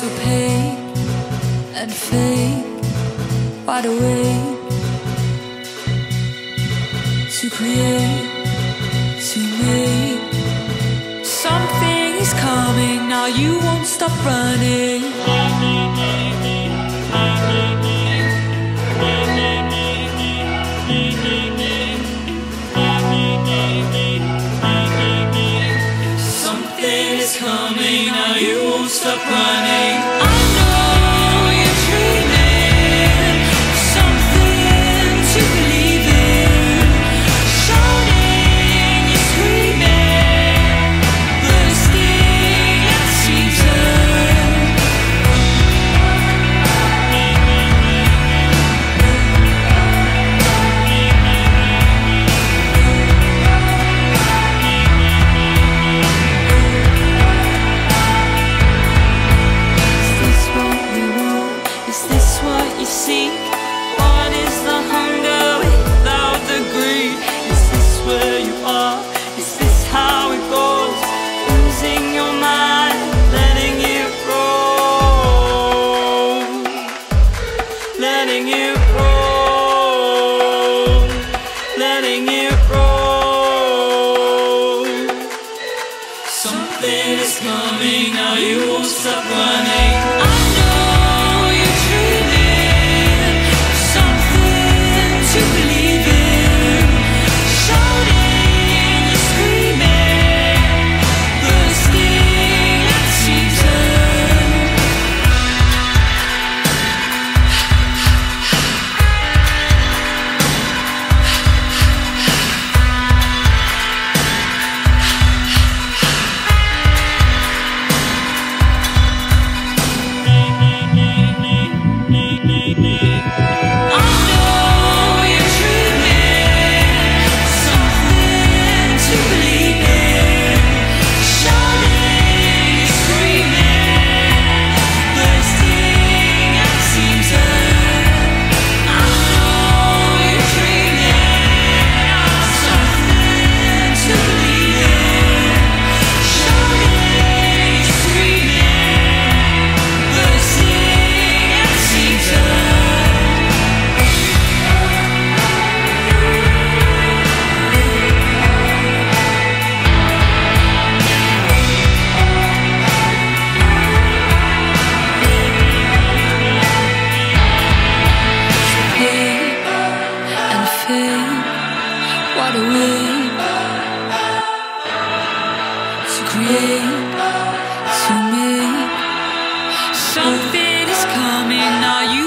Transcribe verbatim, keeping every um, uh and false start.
opaque and fake, wide awake to create, to make. Something is coming now, you won't stop running. Something is coming now, you won't stop running. I know you're dreaming of something to believe in. Shouting, you're screaming, bursting at season. Is this what you want? Is this what you seek? What is the hunger without the greed? Is this where you are? Is this how it goes? Losing your mind, letting it roll, letting it roll, letting it roll. Something is coming now, you won't stop running. I know you're dreaming of something to believe in. Shouting, you're screaming, bursting at season. I know you're dreaming something to believe in. Shouting, you're screaming, bursting at season. I know you're dreaming something to believe in. Shouting, you're screaming, bursting at season. Opaque and fake, wide awake to create, to make. Something is coming now, you